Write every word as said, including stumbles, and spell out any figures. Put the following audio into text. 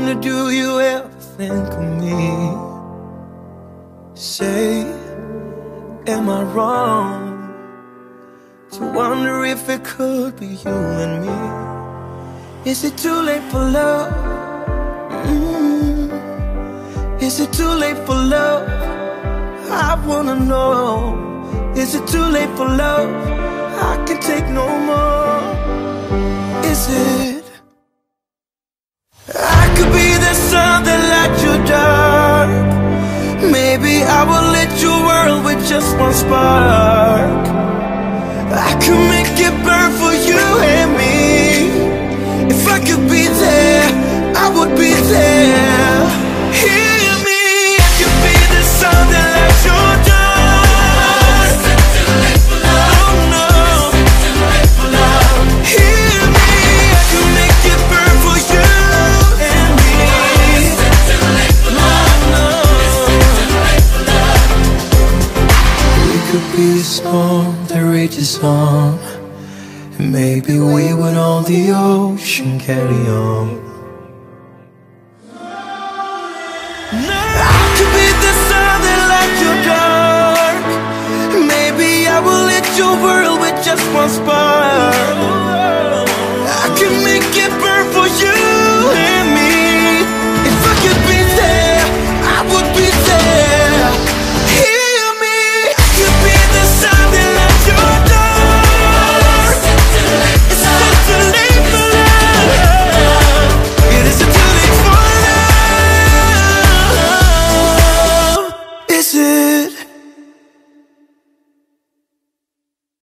wonder, do you ever think of me? Say, am I wrong to wonder if it could be you and me? Is it too late for love? Mm. Is it too late for love? I wanna know. Is it too late for love? I can take no more. Is it? I could be the sun that lights your dark. Maybe I will lit your world with just one spark. I could make it burn for you and me. If I could be there, I would be there. Hear me, I could be the sun that lights your dark. Be a storm that rages on, and maybe we would on the ocean carry on. I could be the sun that lights your dark. Maybe I will lit your world with just one spark. I can make it burn for you and me. If I could be there, I would be there. Is it?